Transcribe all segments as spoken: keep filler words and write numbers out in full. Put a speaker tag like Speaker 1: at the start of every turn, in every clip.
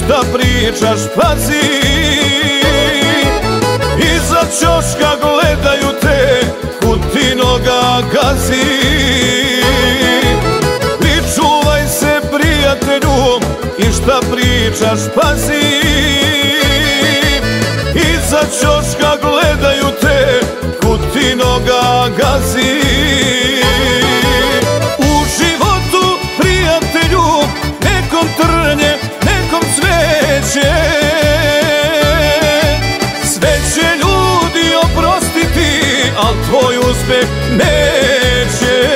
Speaker 1: šta pričaš pazi, iza ćoška gledaju te, kud ti noga gazi. Pričuvaj se prijatelju i šta pričaš pazi, iza ćoška gledaju te, kud ti noga gazi. U životu prijatelju nekom trnje, nekom cveće, sve će ljudi oprostiti, al tvoj uspeh neće.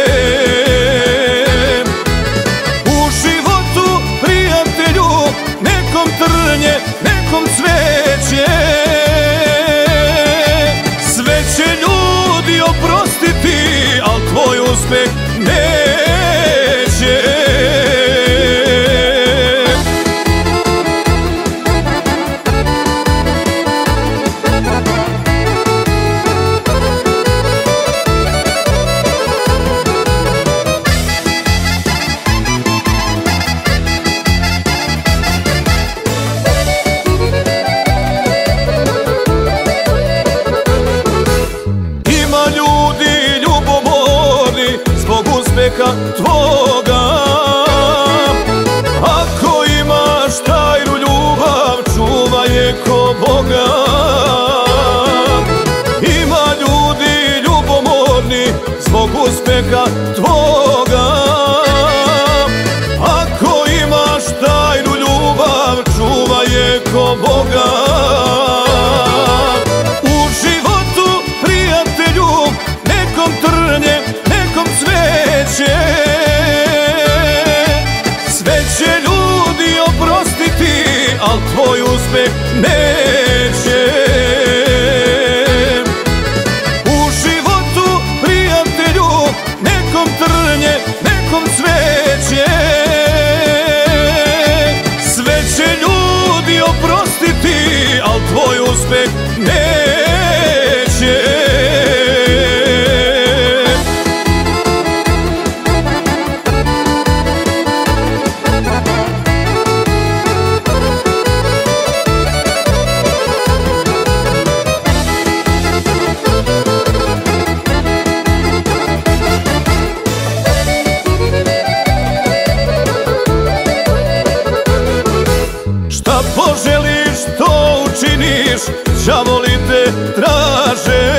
Speaker 1: U životu prijatelju nekom trnje, nekom cveće, sve će ljudi oprostiti, al tvoj uspeh neće. Uspeha tvoga, ako imaš tajnu ljubav, čuvaj je ko Boga. Ima ljudi ljubomorni zbog uspeha tvoga, ako imaš tajnu ljubav, čuvaj je ko Boga. U životu prijatelju nekom trnje, nekom cveće, sve će ljudi oprostiti, al tvoj uspeh neće. U životu prijatelju nekom trnje, nekom cveće, sve će ljudi oprostiti, al tvoj uspeh neće. Šta poželiš, to učiniš, đavoli te traže.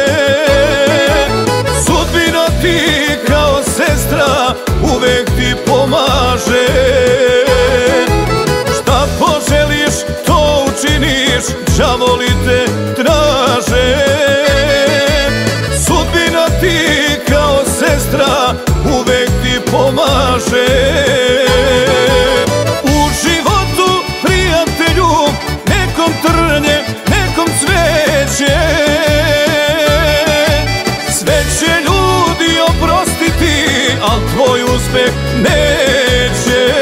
Speaker 1: Sudbina ti kao sestra uvek ti pomaže. Šta poželiš, to učiniš, đavoli te traže. Sudbina ti kao sestra uvek ti pomaže. Trnje, nekom cveće, sve će ljudi oprostiti, al tvoj uspeh neće.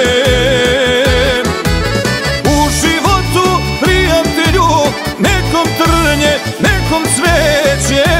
Speaker 1: U životu prijatelju nekom trnje, nekom cveće,